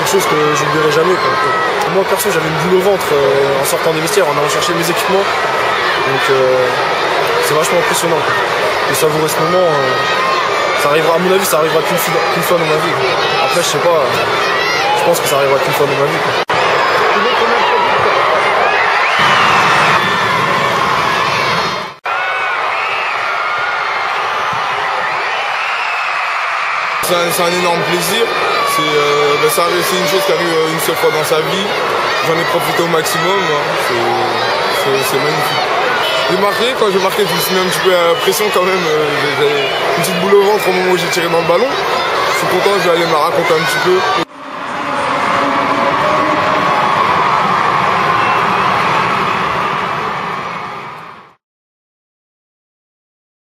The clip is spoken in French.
quelque chose que je n'oublierai jamais, quoi. Moi perso j'avais une boule au ventre en sortant des vestiaires, en allant chercher mes équipements. Donc c'est vachement impressionnant, quoi. Et savourer ce moment, ça arrivera, à mon avis ça arrivera qu'une fois dans ma vie. Après je sais pas, je pense que ça arrivera qu'une fois dans ma vie, quoi. C'est un énorme plaisir, c'est une chose qui arrive une seule fois dans sa vie, j'en ai profité au maximum, c'est magnifique. Quand j'ai marqué, je me suis mis un petit peu à la pression quand même, j'avais une petite boule au ventre au moment où j'ai tiré dans le ballon, je suis content, je vais aller me la raconter un petit peu.